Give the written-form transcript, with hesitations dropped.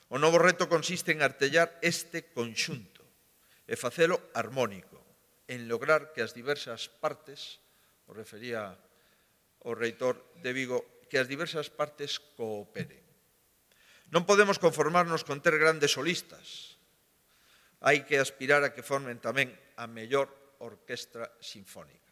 O novo reto consiste en artellar este conxunto e facelo armónico, en lograr que as diversas partes, o refería o reitor de Vigo, que as diversas partes cooperen. Non podemos conformarnos con ter grandes solistas. Hai que aspirar a que formen tamén a mellor orquestra sinfónica.